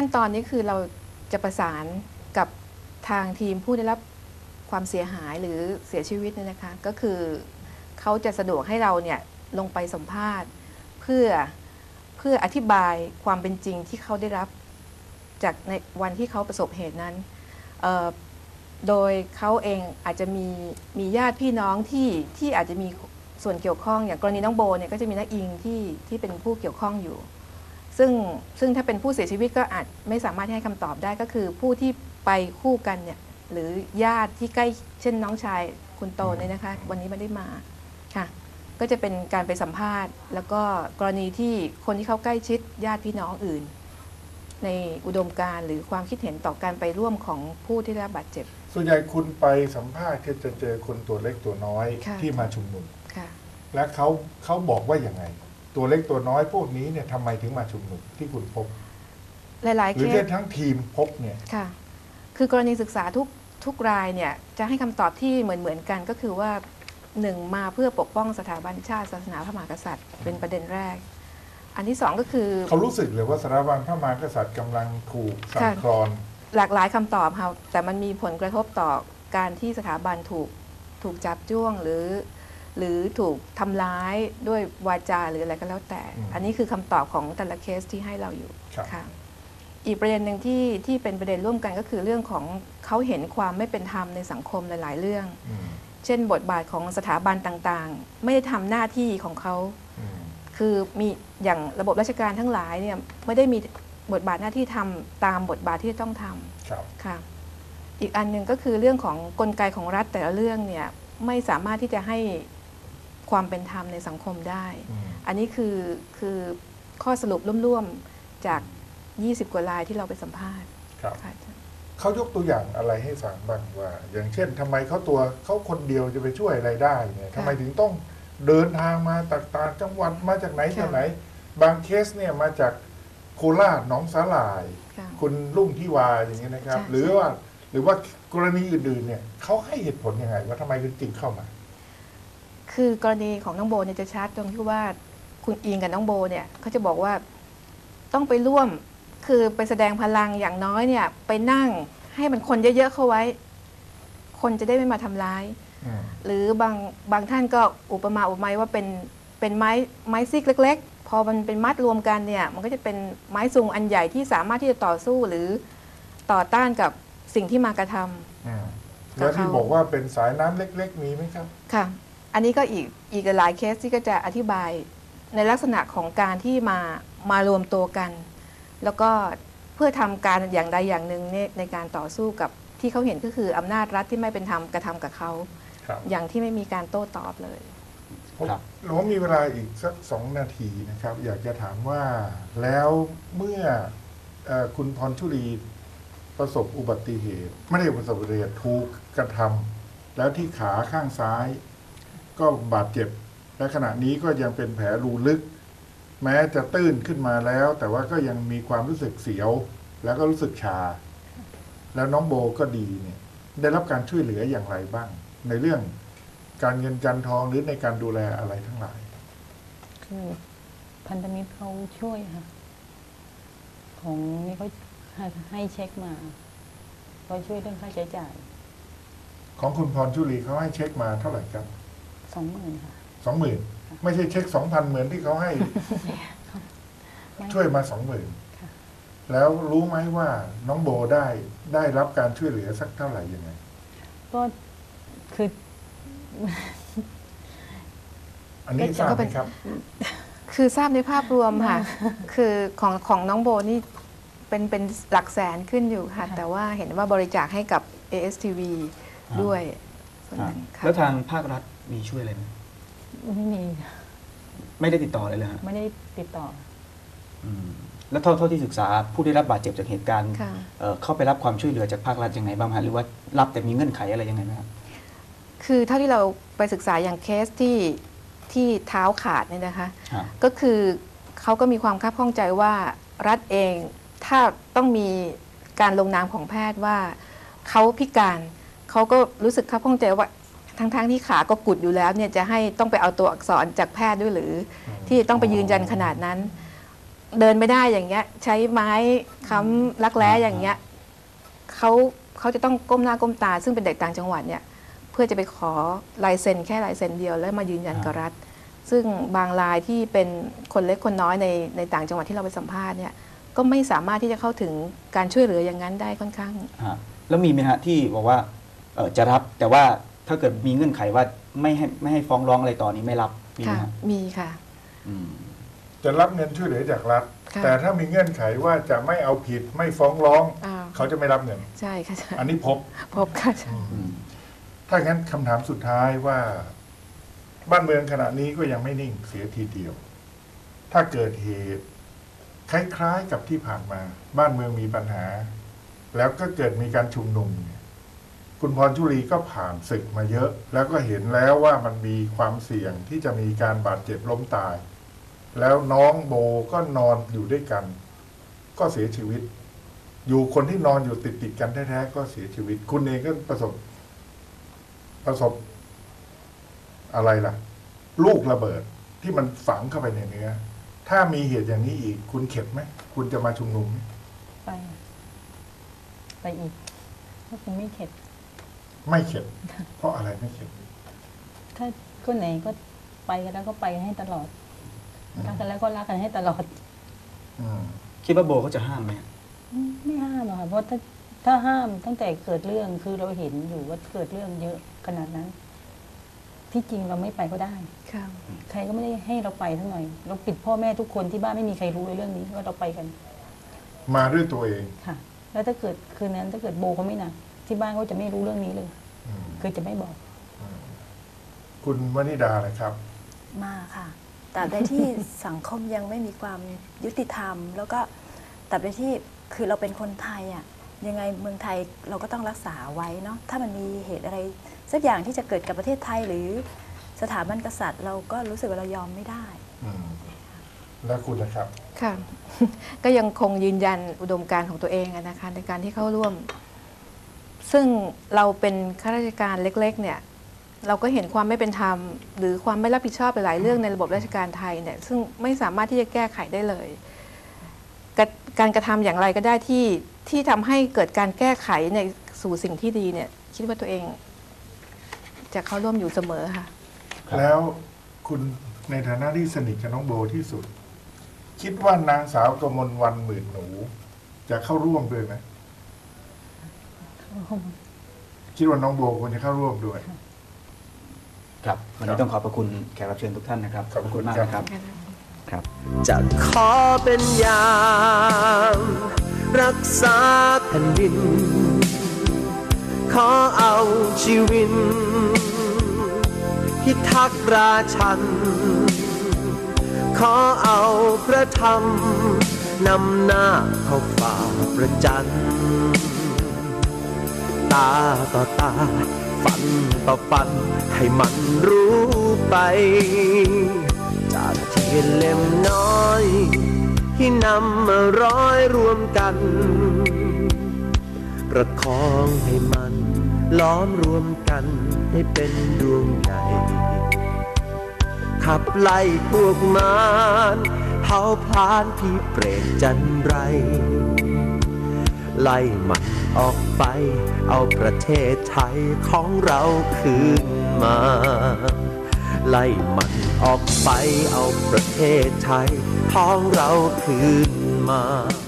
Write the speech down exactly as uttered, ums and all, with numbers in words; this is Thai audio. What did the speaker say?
ตอนนี้คือเราจะประสานกับทางทีมผู้ได้รับความเสียหายหรือเสียชีวิตเนี่ยนะคะก็คือเขาจะสะดวกให้เราเนี่ยลงไปสัมภาษณ์เพื่อเพื่ออธิบายความเป็นจริงที่เขาได้รับจากในวันที่เขาประสบเหตุนั้นโดยเขาเองอาจจะมีมีญาติพี่น้องที่ที่อาจจะมีส่วนเกี่ยวข้องอย่างกรณีน้องโบเนี่ยก็จะมีน้าอิงที่ที่เป็นผู้เกี่ยวข้องอยู่ซึ่งซึ่งถ้าเป็นผู้เสียชีวิตก็อาจไม่สามารถให้คำตอบได้ก็คือผู้ที่ไปคู่กันเนี่ยหรือญาติที่ใกล้เช่นน้องชายคุณโตเนี่ยนะคะวันนี้ไม่ได้มาค่ะก็จะเป็นการไปสัมภาษณ์แล้วก็กรณีที่คนที่เขาใกล้ชิดญาติพี่น้องอื่นในอุดมการณ์หรือความคิดเห็นต่อการไปร่วมของผู้ที่ได้รับบาดเจ็บส่วนใหญ่คุณไปสัมภาษณ์ก็จะเจอคนตัวเล็กตัวน้อยที่มาชุมนุมและเขาเขาบอกว่าอย่างไงตัวเล็กตัวน้อยพวกนี้เนี่ยทำไมถึงมาชุมนุมที่คุณพบหลายๆเคสหรือทั้งทีมพบเนี่ยค่ะคือกรณีศึกษาทุกทุกรายเนี่ยจะให้คำตอบที่เหมือนเหมือนกันก็คือว่าหนึ่งมาเพื่อปกป้องสถาบันชาติศาสนาพระมหากษัตริย์เป็นประเด็นแรกอันที่สองก็คือเขารู้สึกเลยว่าสถาบันพระมหากษัตริย์กำลังถูกสั่นคลอนหลากหลายคำตอบค่ะแต่มันมีผลกระทบต่อการที่สถาบันถูกถูกจับจ้วงหรือหรือถูกทำร้ายด้วยวาจาหรืออะไรก็แล้วแต่อันนี้คือคำตอบของแต่ละเคสที่ให้เราอยู่ค่ะอีกประเด็นหนึ่งที่ที่เป็นประเด็นร่วมกันก็คือเรื่องของเขาเห็นความไม่เป็นธรรมในสังคมหลายๆเรื่องเช่นบทบาทของสถาบันต่างๆไม่ได้ทำหน้าที่ของเขาคือมีอย่างระบบราชการทั้งหลายเนี่ยไม่ได้มีบทบาทหน้าที่ทำตามบทบาทที่ต้องทำค่ะอีกอันหนึ่งก็คือเรื่องของกลไกของรัฐแต่ละเรื่องเนี่ยไม่สามารถที่จะให้ความเป็นธรรมในสังคมได้อันนี้คือคือข้อสรุปร่วมๆจากยี่สิบกว่ารายที่เราไปสัมภาษณ์เขายกตัวอย่างอะไรให้ฟังบ้างว่าอย่างเช่นทำไมเขาตัวเขาคนเดียวจะไปช่วยอะไรได้เนี่ยทำไมถึงต้องเดินทางมาจากต่างจังหวัดมาจากไหนจากไหนบางเคสเนี่ยมาจากโคราชหนองสาหร่ายคุณรุ่งที่วาอย่างเงี้ยนะครับหรือว่าหรือว่ากรณีอื่นๆเนี่ยเขาให้เหตุผลยังไงว่าทำไมถึงจริงเข้ามาคือกรณีของน้องโบเนี่ยจะชัดตรงที่ว่าคุณอิงกับน้องโบเนี่ยเขาจะบอกว่าต้องไปร่วมคือไปแสดงพลังอย่างน้อยเนี่ยไปนั่งให้มันคนเยอะๆเข้าไว้คนจะได้ไม่มาทำร้ายหรือบางบางท่านก็อุปมาอุปไมยว่าเป็นเป็นไม้ไม้ซิกเล็กๆพอมันเป็นมัดรวมกันเนี่ยมันก็จะเป็นไม้ซุงอันใหญ่ที่สามารถที่จะต่อสู้หรือต่อต้านกับสิ่งที่มากระทำแล้วที่บอกว่าเป็นสายน้ำเล็กๆมีไหมครับค่ะอันนี้ก็อีกอีกหลายเคสที่ก็จะอธิบายในลักษณะของการที่มามารวมตัวกันแล้วก็เพื่อทำการอย่างใดอย่างหนึ่งในการต่อสู้กับที่เขาเห็นก็คืออำนาจรัฐที่ไม่เป็นธรรมกระทำกับเขาอย่างที่ไม่มีการโต้ตอบเลยเรามีเวลาอีกสักสองนาทีนะครับอยากจะถามว่าแล้วเมื่อคุณพรชุลีประสบอุบัติเหตุไม่ได้ประสบอุบัติเหตุถูกกระทำแล้วที่ขาข้างซ้ายก็บาดเจ็บและขณะนี้ก็ยังเป็นแผลรูลึกแม้จะตื้นขึ้นมาแล้วแต่ว่าก็ยังมีความรู้สึกเสียวแล้วก็รู้สึกชาแล้วน้องโบก็ดีเนี่ยได้รับการช่วยเหลืออย่างไรบ้างในเรื่องการเงินการทองหรือในการดูแลอะไรทั้งหลายคือพันธมิตรเขาช่วยค่ะของนี่เขาให้เช็คมาเขาช่วยเรื่องค่าใช้จ่ายของคุณพรชุลีเขาให้เช็คมาเท่าไหร่ครับสองหมื่นค่ะสองหมื่นไม่ใช่เช็คสองพันเหมือนที่เขาให้ช่วยมาสองหมื่นแล้วรู้ไหมว่าน้องโบได้ได้รับการช่วยเหลือสักเท่าไหร่ยังไงก็คืออันนี้ทราบไหมครับคือทราบในภาพรวมค่ะคือของของน้องโบนี่เป็นเป็นหลักแสนขึ้นอยู่ค่ะแต่ว่าเห็นว่าบริจาคให้กับ เอ เอส ที วี ด้วยแล้วทางภาครัฐมีช่วยอะไรไหมไม่มีไม่ได้ติดต่อเลยเลยฮะไม่ได้ติดต่อแล้วเท่าเท่าที่ศึกษาผู้ได้รับบาดเจ็บจากเหตุการณ์เข้าไปรับความช่วยเหลือจากภาครัฐยังไงบ้างฮะหรือว่ารับแต่มีเงื่อนไขอะไรยังไงไหมครับคือเท่าที่เราไปศึกษาอย่างเคสที่ที่เท้าขาดเนี่ยนะคะก็คือเขาก็มีความคับข้องใจว่ารัฐเองถ้าต้องมีการลงนามของแพทย์ว่าเขาพิการเขาก็รู้สึกคับข้องใจว่าทั้งๆ ท, ที่ขาก็กุดอยู่แล้วเนี่ยจะให้ต้องไปเอาตัวอักษรจากแพทย์ด้วยหรือที่ต้องไปยืนยันขนาดนั้นเดินไม่ได้อย่างเงี้ยใช้ไม้ค้ำรักแร้อย่างเงี้ยเขาเขาจะต้องก้มหน้าก้มตาซึ่งเป็นเด็กต่างจังหวัดเนี่ยเพื่อจะไปขอลายเซ็นแค่ลายเซ็นเดียวแล้วมายืนยันกับรัฐซึ่งบางรายที่เป็นคนเล็กคนน้อยในในต่างจังหวัดที่เราไปสัมภาษณ์เนี่ยก็ไม่สามารถที่จะเข้าถึงการช่วยเหลืออย่างนั้นได้ค่อนข้างฮะแล้วมีไหมฮะที่บอกว่าเอ่อจะรับแต่ว่าถ้าเกิดมีเงื่อนไขว่าไม่ให้ไม่ให้ฟ้องร้องอะไรต่อนี้ไม่รับมีไหมค่ะฮะมีค่ะอืมจะรับเงินช่วยเหลือจากรัฐค่ะแต่ถ้ามีเงื่อนไขว่าจะไม่เอาผิดไม่ฟ้องร้องอ่าเขาจะไม่รับเงินใช่ค่ะใช่อันนี้พบพบค่ะอืมถ้างั้นคำถามสุดท้ายว่า บ้านเมืองขณะนี้ก็ยังไม่นิ่งเสียทีเดียว ถ้าเกิดเหตุ คล้ายๆกับที่ผ่านมา บ้านเมืองมีปัญหา แล้วก็เกิดมีการชุมนุมเนี่ยคุณพรชุลีก็ผ่านศึกมาเยอะ แล้วก็เห็นแล้วว่ามันมีความเสี่ยงที่จะมีการบาดเจ็บล้มตาย แล้วน้องโบก็นอนอยู่ด้วยกัน ก็เสียชีวิต อยู่คนที่นอนอยู่ติดติดๆกันแท้ๆก็เสียชีวิต คุณเองก็ประสบ ประสบ อะไรล่ะ ลูกระเบิดที่มันฝังเข้าไปในเนื้อ ถ้ามีเหตุอย่างนี้อีก คุณเข็ดไหมคุณจะมาชุมนุมไหมไป ไปอีกก็คงไม่เข็ดไม่เข็ด เพราะอะไรไม่เข็ดถ้าคนไหนก็ไปกันแล้วก็ไปกันให้ตลอดรักกันแล้วก็รักกันให้ตลอดอืมคิดว่าโบเขาจะห้ามไหมฮะไม่ห้ามหรอกค่ะเพราะถ้าถ้าห้ามตั้งแต่เกิดเรื่องคือเราเห็นอยู่ว่าเกิดเรื่องเยอะขนาดนั้น ที่จริงเราไม่ไปก็ได้ค่ะใครก็ไม่ได้ให้เราไปทั้งหน่อย เราปิดพ่อแม่ทุกคนที่บ้านไม่มีใครรู้ในเรื่องนี้ว่าเราไปกันมาด้วยตัวเองค่ะ แล้วถ้าเกิดคืนนั้นถ้าเกิดโบเขาไม่หนักที่บ้านก็จะไม่รู้เรื่องนี้เลยอืมคือจะไม่บอกคุณวนิดาเลยครับมาค่ะแต่ในที่สังคมยังไม่มีความยุติธรรม แล้วก็แต่ในที่คือเราเป็นคนไทยอ่ะยังไงเมืองไทยเราก็ต้องรักษาไว้เนาะถ้ามันมีเหตุอะไรสักอย่างที่จะเกิดกับประเทศไทยหรือสถาบันกษัตริย์ เราก็รู้สึกว่าเรายอมไม่ได้อืม แล้วคุณนะครับค่ะ ก็ยังคงยืนยันอุดมการณ์ของตัวเองอะนะคะในการที่เข้าร่วม ซึ่งเราเป็นข้าราชการเล็กๆเนี่ยเราก็เห็นความไม่เป็นธรรม หรือความไม่รับผิดชอบหลายๆเรื่องในระบบราชการไทยเนี่ยซึ่งไม่สามารถที่จะแก้ไขได้เลยกการกระทำอย่างไรก็ได้ที่ที่ทำให้เกิดการแก้ไขในสู่สิ่งที่ดีเนี่ยคิดว่าตัวเองจะเข้าร่วมอยู่เสมอค่ะครับแล้วคุณในฐานะที่สนิทกับน้องโบที่สุด คิดว่านางสาวกมลวันหมื่นหนู จะเข้าร่วมด้วยไหมคิดว่าน้องโบควรจะเข้าร่วมด้วยครับวันนี้ต้องขอบพระคุณแขกรับเชิญทุกท่านนะครับขอบคุณมากครับนะครับครับจะขอเป็นยามรักษาแผ่นดิน ขอเอาชีวิตพิทักษ์ราชัน ขอเอาพระธรรมนำหน้าเข้าฝ่าประจัน ตาต่อตาฟันต่อฟันให้มันรู้ไป จากเทียนเล่มน้อยที่นำมาร้อยรวมกัน ประคองให้มันล้อมรวมกันให้เป็นดวงใหญ่ ขับไล่พวกมารเผาพลานพี่เปรตจันไร ไล่มันออกไปเอาประเทศไทยของเราคืนมา ไล่มันออกไปเอาประเทศไทยของเราคืนมา